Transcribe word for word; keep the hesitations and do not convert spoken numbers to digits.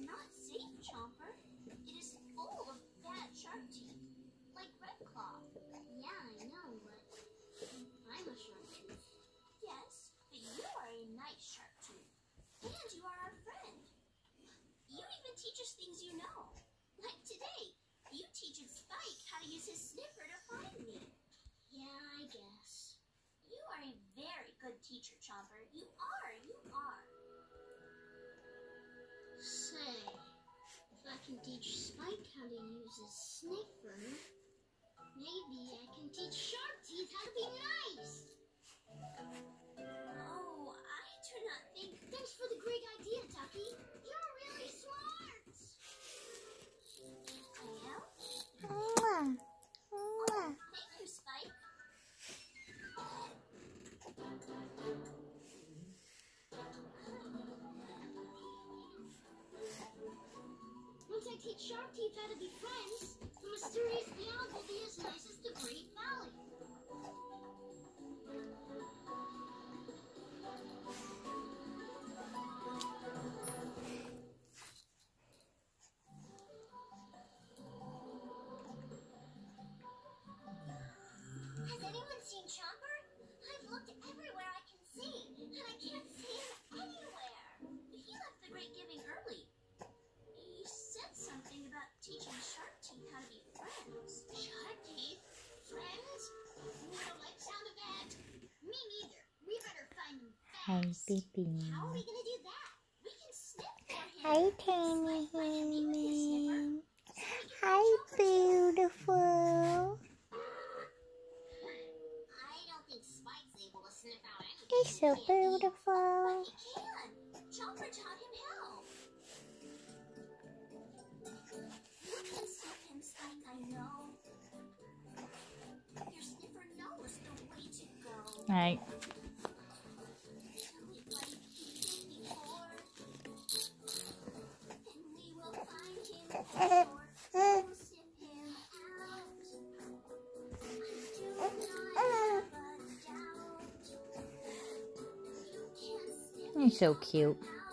not safe, Chomper. It is full of bad shark teeth, like Red Claw. Yeah, I know, but I'm a shark tooth. Yes, but you are a nice shark tooth, and you are our friend. You even teach us things you know. Like today, you teach Spike how to use his sniffer to find me. Yeah, I guess. You are a very good teacher, Chomper. You are, you are. Say, if I can teach Spike how to use his sniffer, maybe I can teach Shark Teeth how to be nice. Oh, I do not think... Thanks for the great idea, Ducky. You're really smart. I am? Mwah. Mwah. Thank you, Spike. Once I teach Shark Teeth how to be friends, the mysterious beyond will be as nice as the Great Valley. Has anyone seen Chomper? I've looked everywhere I can see, and I can't see him anywhere. He left the Great Giving early. He said something about teaching Shark Teeth how to be friends. Shark Teeth? Friends? I don't like the sound of that. Me neither. We better find him fast. Hi, baby. How are we gonna do that? We can sniff for him. Hi, tiny human. Hi, Hi, beautiful. I don't think Spike's able to sniff out anything. You're so he can't eat. beautiful. But he can. Chomper taught him how. You can sniff him, Spike, I know. Your sniffer knows the way to go. Right. Till we find him before. Then we will find him for sure. We'll sniff him out. I do not have a doubt. You can sniff You're so cute. him out.